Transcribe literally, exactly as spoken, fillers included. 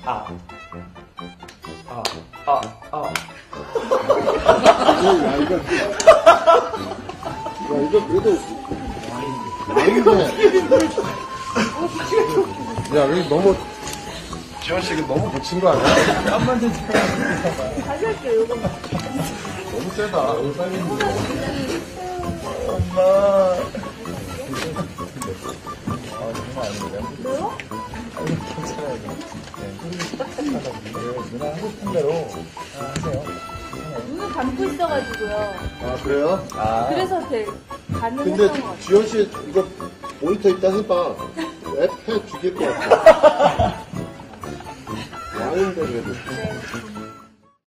아. 아. 아. 아. 야, 이거. 야, 이거 그래도. 아닌데. 야, 여기 너무. 지원 씨, 이거 너무 붙인 거 아니야? 땀만 좀 쳐. 다시 할게요, 요거. 너무 세다. 이거 빨리. 엄마. 아, 정말 아닙니다. 왜요? 아니, 괜찮아요. 네. 누나 하고 싶은 대로 하세요. 눈을 감고 있어가지고요. 아, 그래요? 아. 그래서 되게 근데 가능했던 것 같아요. 지원 씨, 이거 모니터 있다 해봐. 앱 해 죽일 것 같아. 아닌데, 그래도. 네.